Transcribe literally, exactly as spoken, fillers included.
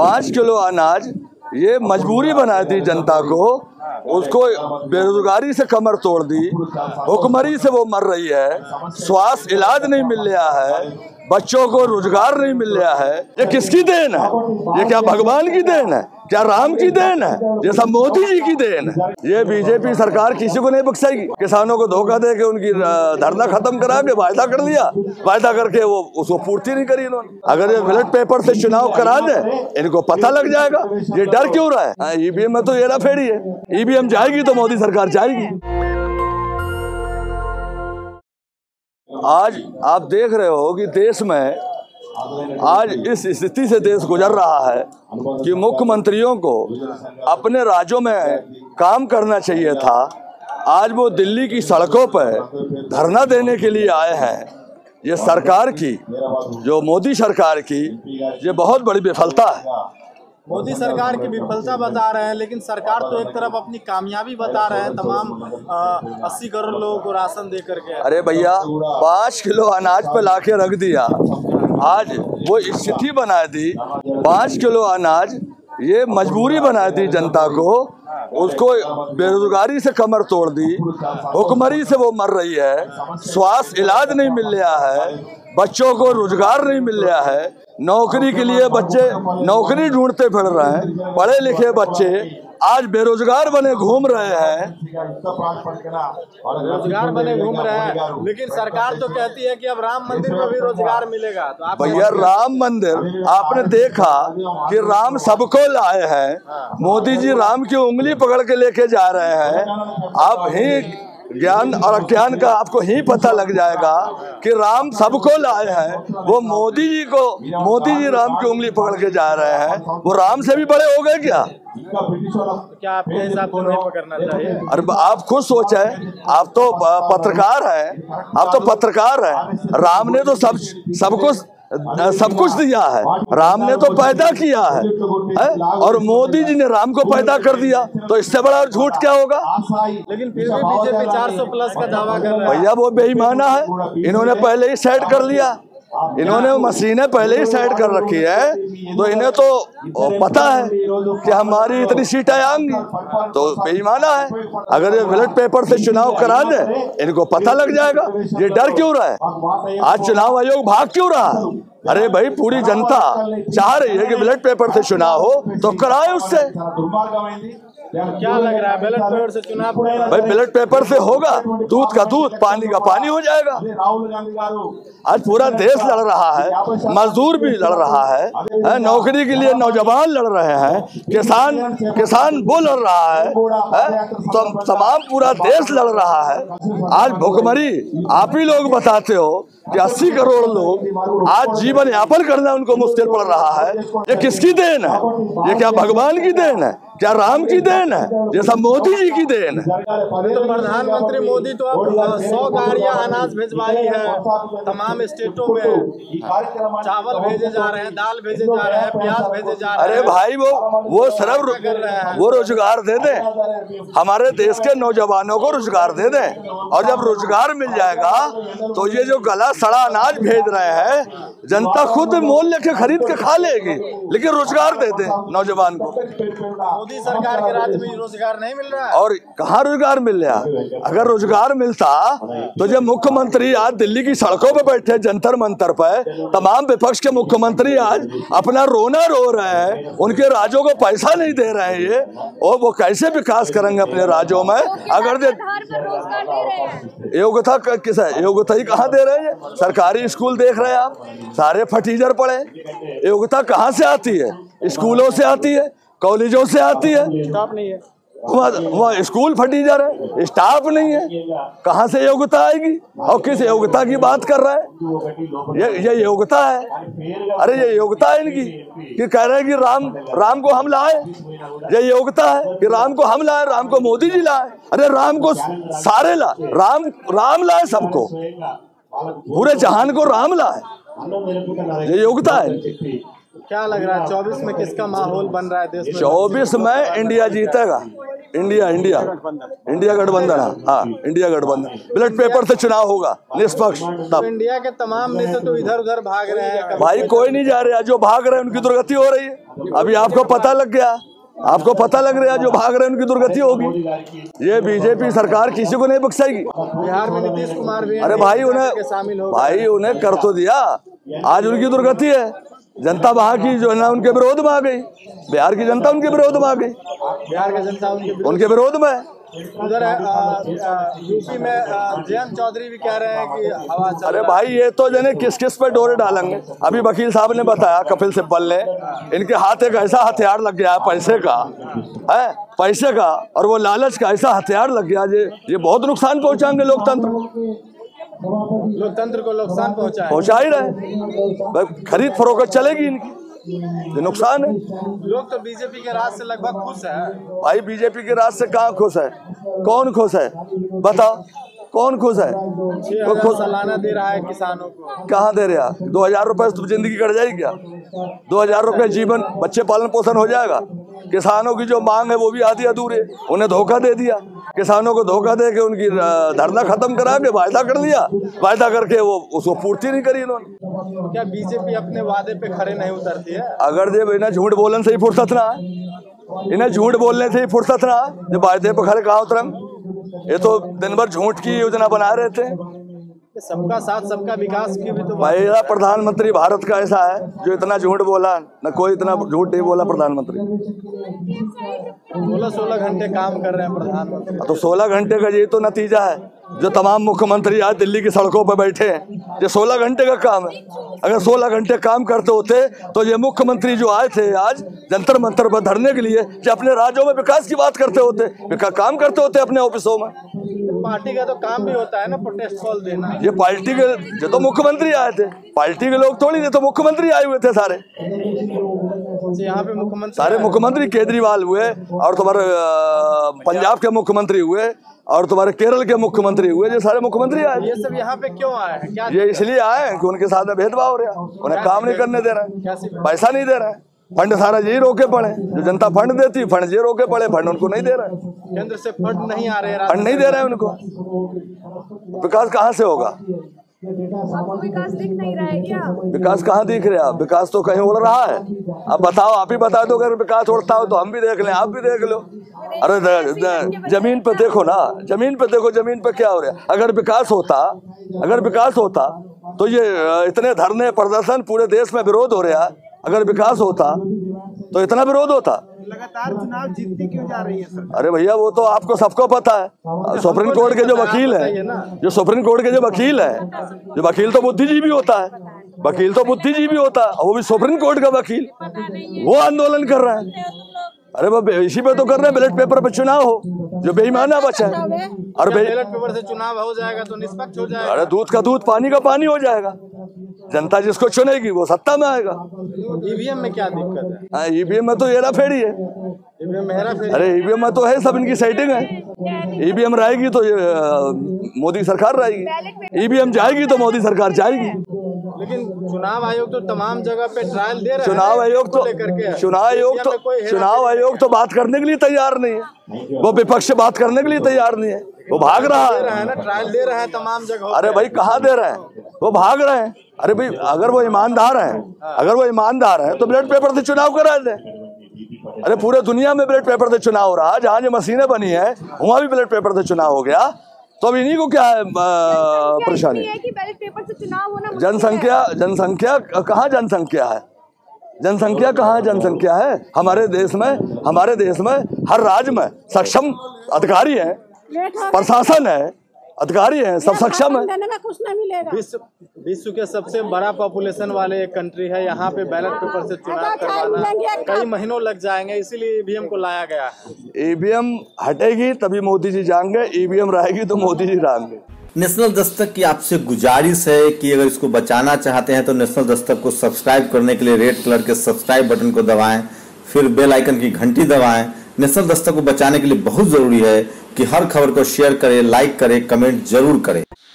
पाँच किलो अनाज ये मजबूरी बना दी जनता को, उसको बेरोजगारी से कमर तोड़ दी, भुखमरी से वो मर रही है, स्वास्थ्य इलाज नहीं मिल रहा है, बच्चों को रोजगार नहीं मिल रहा है। ये किसकी देन है? ये क्या भगवान की देन है? क्या राम की देन है? ये सब मोदी जी की देन है। ये बीजेपी सरकार किसी को नहीं बख्शेगी। किसानों को धोखा दे के उनकी धरना खत्म करा के वायदा कर दिया, वायदा करके वो उसको पूर्ति नहीं करी इन्होंने। अगर ये बैलेट पेपर से चुनाव करा दे, इनको पता लग जाएगा। ये डर क्यों रहा है? ईवीएम में तो हेरा फेरी है, ईवीएम जाएगी तो मोदी सरकार जाएगी। आज आप देख रहे हो कि देश में आज इस स्थिति से देश गुजर रहा है कि मुख्यमंत्रियों को अपने राज्यों में काम करना चाहिए था। आज वो दिल्ली की सड़कों पर धरना देने के लिए आए हैं। ये सरकार की, जो मोदी सरकार की, ये बहुत बड़ी विफलता है। मोदी सरकार की विफलता बता रहे हैं, लेकिन सरकार तो एक तरफ अपनी कामयाबी बता रहे हैं, तमाम अस्सी करोड़ लोगों को राशन दे करके। अरे भैया, पाँच किलो अनाज पे लाके रख दिया, आज वो स्थिति बना दी। पाँच किलो अनाज ये मजबूरी बना दी जनता को, उसको बेरोजगारी से कमर तोड़ दी, भुखमरी से वो मर रही है, स्वास्थ्य इलाज नहीं मिल रहा है, बच्चों को रोजगार नहीं मिल रहा है, नौकरी के लिए बच्चे नौकरी ढूंढते फिर रहे हैं, पढ़े लिखे बच्चे आज बेरोजगार बने घूम रहे हैं। रोजगार बने घूम रहे हैं, लेकिन सरकार तो कहती है कि अब राम मंदिर में भी रोजगार मिलेगा। तो आप भैया, राम मंदिर आपने देखा कि राम सबको लाए हैं। मोदी जी राम की उंगली पकड़ के लेके जा रहे हैं। आप ही ज्ञान और अज्ञान का आपको ही पता लग जाएगा कि राम सबको लाए हैं। वो मोदी जी को, मोदी जी राम की उंगली पकड़ के जा रहे हैं। वो राम से भी बड़े हो गए क्या? क्या आपके हिसाब से नहीं पकड़ना चाहिए? अरे आप खुद सोचें, आप तो पत्रकार हैं, आप तो पत्रकार हैं। राम ने तो सब सब कुछ सब कुछ दिया है, राम ने तो पैदा किया है, है? और मोदी जी ने राम को पैदा कर दिया, तो इससे बड़ा झूठ क्या होगा? लेकिन फिर भी बीजेपी चार सौ प्लस का दावा कर रहा है। भैया, वो बेईमाना है। इन्होंने पहले ही सेट कर लिया, इन्होंने मशीनें पहले ही सेट कर रखी है, तो इन्हें तो पता है कि हमारी इतनी सीटें आएंगी, तो बेईमाना है। अगर ये बैलेट पेपर से चुनाव करा दे, इनको पता लग जाएगा। ये डर क्यों रहा है? आज चुनाव आयोग भाग क्यों रहा है? अरे भाई, पूरी जनता चाह रही है कि बैलेट पेपर से चुनाव हो, तो कराए उससे। क्या लग रहा है बैलेट पेपर से चुनाव? भाई, बैलेट पेपर से होगा, दूध का दूध, पानी का पानी हो जाएगा। आज पूरा देश लड़ रहा है, मजदूर भी लड़ रहा है, नौकरी के लिए नौजवान लड़ रहे हैं, किसान किसान वो लड़ रहा है, है? तो तमाम पूरा देश लड़ रहा है। आज भुखमरी आप ही लोग बताते हो कि अस्सी करोड़ लोग आज जीवन यापन करना उनको मुश्किल पड़ रहा है। ये किसकी देन है? ये क्या भगवान की देन है? क्या राम की देन है? ये सब मोदी जी की देन है। तो प्रधानमंत्री मोदी तो अब सौ गाड़ियां अनाज भिजवाई है, तमाम स्टेटों में चावल भेजे जा रहे हैं, दाल भेजे जा रहे हैं, प्याज भेजे जा रहे हैं। अरे भाई, वो वो सिर्फ वो रोजगार दे दें, हमारे देश के नौजवानों को रोजगार दे दें, और जब रोजगार मिल जाएगा तो ये जो गला सड़ा अनाज भेज रहे हैं, जनता खुद मोल लेके खरीद के खा लेगी, लेकिन रोजगार दे दें नौजवान को। मोदी सरकार के राज्य में रोजगार नहीं मिल रहा है। और कहाँ रोजगार मिल रहा? अगर रोजगार मिलता तो जब मुख्यमंत्री आज दिल्ली की सड़कों पे बैठे जंतर मंतर पर, तमाम विपक्ष के मुख्यमंत्री आज अपना रोना रो रहे हैं, उनके राज्यों को पैसा नहीं दे रहे हैं ये, और वो कैसे विकास करेंगे अपने राज्यों में? अगर दे योग्यता किस है? योग्यता ही कहाँ दे रहे हैं? सरकारी स्कूल देख रहे हैं आप, सारे फटीचर पड़े। योग्यता कहाँ से आती है? स्कूलों से आती है, कॉलेजों से आती है। स्टाफ नहीं है, वहाँ स्कूल फटीचर है, स्टाफ नहीं है, कहाँ से योग्यता आएगी? और किस योग्यता की बात कर रहा है? ये ये योग्यता है? अरे ये योग्यता है इनकी कि कह रहे हैं कि राम राम को हम लाए। ये योग्यता है कि राम को हम लाए, राम को मोदी जी लाए? अरे राम को सारे ला, राम राम लाए सबको, पूरे जहान को राम लाए। ये योग्यता है। क्या लग रहा है चौबीस में किसका माहौल बन रहा है देश में? चौबीस में इंडिया जीतेगा। इंडिया इंडिया इंडिया गठबंधन, हाँ इंडिया गठबंधन। बैलेट पेपर से चुनाव होगा निष्पक्ष। तो इंडिया के तमाम नेता तो इधर उधर भाग रहे हैं। भाई कोई नहीं जा रहा, जो भाग रहे हैं उनकी दुर्गति हो रही है। अभी आपको पता लग गया, आपको पता लग रहा है जो भाग रहे हैं उनकी दुर्गति होगी। ये बीजेपी सरकार किसी को नहीं बख्शेगी। बिहार में नीतीश कुमार भी अरे भाई उन्हें शामिल हो भाई उन्हें कर तो दिया, आज उनकी दुर्गति है। जनता वहाँ की जो है ना उनके विरोध में आ गई, बिहार की जनता उनके विरोध में आ गई, बिहार की जनता उनके उनके विरोध में। उधर यूपी में जयंत चौधरी भी कह रहे हैं कि हवा चल। अरे भाई ये तो जने किस किस पे डोरे डालेंगे। अभी वकील साहब ने बताया, कपिल सिब्बल ने, इनके हाथ एक ऐसा हथियार लग गया है पैसे का, है पैसे का और वो लालच का ऐसा हथियार लग गया, ये ये बहुत नुकसान पहुंचाएंगे लोकतंत्र लोकतंत्र को नुकसान पहुंचा पहुंचा ही रहे। खरीद फरोख्त चलेगी इनकी, ये नुकसान है। लोग तो बीजेपी के राज से लगभग खुश है। भाई बीजेपी के राज से कहाँ खुश है? कौन खुश है बताओ, कौन खुश है? तो खुश सालाना दे रहा है किसानों को, कहाँ दे रहा? दो हजार रुपए से जिंदगी कट जाएगी क्या? दो हजार रुपए जीवन बच्चे पालन पोषण हो जाएगा? किसानों की जो मांग है वो भी आधी अधूरी, उन्हें धोखा दे दिया। किसानों को धोखा दे के उनकी धरना खत्म करा के वायदा कर लिया, वायदा करके वो उसको पूर्ति नहीं करी इन्होंने। क्या बीजेपी अपने वादे पे खड़े नहीं उतरती है? अगर जब इन्हें झूठ बोलने से ही फुर्सत ना है, इन्हें झूठ बोलने से ही फुर्सत ना है, जब वायदे पे खड़े कहाँ उतरम। ये तो दिन भर झूठ की योजना बना रहे थे। सबका साथ सबका विकास की भी तो भाई प्रधानमंत्री भारत का ऐसा है जो इतना झूठ बोला न, कोई इतना झूठ नहीं बोला प्रधानमंत्री। सोलह सोलह घंटे काम कर रहे हैं प्रधानमंत्री। तो सोलह घंटे का ये तो नतीजा है जो तमाम मुख्यमंत्री आज दिल्ली की सड़कों पर बैठे हैं, ये सोलह घंटे का काम है। अगर सोलह घंटे काम करते होते तो ये मुख्यमंत्री जो आए थे आज जंतर मंतर पर धरने के लिए, जो अपने राज्यों में विकास की बात करते होते, काम करते होते अपने ऑफिसों में। पार्टी का तो काम भी होता है ना प्रोटेस्ट कॉल देना। ये पार्टी के जो तो मुख्यमंत्री आए थे, पार्टी के लोग थोड़ी थे, तो मुख्यमंत्री आए हुए थे सारे। यहाँ पे मुख्यमंत्री सारे मुख्यमंत्री केजरीवाल हुए और तुम्हारे पंजाब के मुख्यमंत्री हुए और तुम्हारे केरल के मुख्यमंत्री हुए, जो सारे मुख्यमंत्री आए। ये सब यहाँ पे क्यों आए हैं? क्या ये इसलिए आए हैं कि उनके साथ में भेदभाव हो रहा है, उन्हें काम नहीं करने दे रहे हैं, पैसा नहीं दे रहे हैं, फंड सारा यही रोके पड़े। जो जनता फंड देती फंड ये रोके पड़े, फंड उनको नहीं दे रहे हैं। केंद्र से फंड नहीं आ रहे हैं, फंड नहीं दे रहे हैं उनको। विकास कहाँ से होगा? विकास दिख नहीं रहा है क्या? विकास कहाँ दिख रहा है? विकास तो कहीं उड़ रहा है। अब बताओ, आप ही बता दो, अगर विकास उड़ता हो तो हम भी देख लें, आप भी देख लो। अरे द, द, जमीन पे देखो ना, जमीन पे देखो, जमीन पे क्या हो रहा है। अगर विकास होता अगर विकास होता तो ये इतने धरने प्रदर्शन पूरे देश में विरोध हो रहा है। अगर विकास होता तो इतना विरोध होता। लगातार चुनाव जीतती क्यों जा रही है सरकार? अरे भैया वो तो आपको सबको पता है। सुप्रीम कोर्ट के जो वकील है, जो सुप्रीम कोर्ट के जो वकील है, जो वकील तो बुद्धिजीवी होता है, वकील तो बुद्धिजीवी होता है, वो भी सुप्रीम कोर्ट का वकील, वो आंदोलन कर रहा है। अरे वो इसी पे तो कर रहे हैं, बैलेट पेपर पे चुनाव हो, जो बेईमाना बचा है। और बैलेट पेपर से चुनाव हो जाएगा तो निष्पक्ष हो जाएगा। अरे दूध का दूध पानी का पानी हो जाएगा। जनता जिसको चुनेगी वो सत्ता में आएगा। ईवीएम में क्या दिक्कत है? ईवीएम में तो हेरा फेरी है। ईवीएम में हेरा फेरी? अरे ईवीएम में तो है, सब इनकी सेटिंग है। ईवीएम रहेगी तो ये मोदी सरकार रहेगी, ईवीएम जाएगी तो मोदी सरकार जाएगी। लेकिन चुनाव आयोग तो तमाम जगह पे ट्रायल दे रहा है। चुनाव आयोग तो चुनाव आयोग तो चुनाव आयोग तो बात करने के लिए तैयार नहीं है। वो विपक्ष से बात करने के लिए तैयार नहीं है, वो भाग रहा है ना, ट्रायल दे रहा है तमाम जगह। अरे भाई कहाँ दे रहे हैं, वो भाग रहे हैं। अरे भाई अगर वो ईमानदार हैं, अगर वो ईमानदार हैं तो बैलेट पेपर से चुनाव करा दें। अरे पूरे दुनिया में बैलेट पेपर से चुनाव हो रहा है, जहाँ जो मशीनें बनी है वहाँ भी बैलेट पेपर से चुनाव हो गया। तो अब इन्हीं को क्या है परेशानी? बैलेट पेपर से चुनाव होना जनसंख्या जनसंख्या कहाँ जनसंख्या है? जनसंख्या कहाँ जनसंख्या है? हमारे देश में हमारे देश में हर राज्य में सक्षम अधिकारी है, प्रशासन है, अधिकारी हैं, सब सक्षम है। कुछ नहीं मिलेगा। विश्व विश्व के सबसे बड़ा पॉपुलेशन वाले एक कंट्री है, यहाँ पे बैलेट पेपर से चुनाव करवाना कई महीनों लग जाएंगे, इसीलिए ईवीएम को लाया गया है। ईवीएम हटेगी तभी मोदी जी जाएंगे, ईवीएम रहेगी तो मोदी जी रहेंगे। नेशनल दस्तक की आपसे गुजारिश है कि अगर इसको बचाना चाहते हैं तो नेशनल दस्तक को सब्सक्राइब करने के लिए रेड कलर के सब्सक्राइब बटन को दबाएं, फिर बेल आइकन की घंटी दबाएं। नेशनल दस्तक को बचाने के लिए बहुत जरूरी है कि हर खबर को शेयर करें, लाइक करें, कमेंट जरूर करें।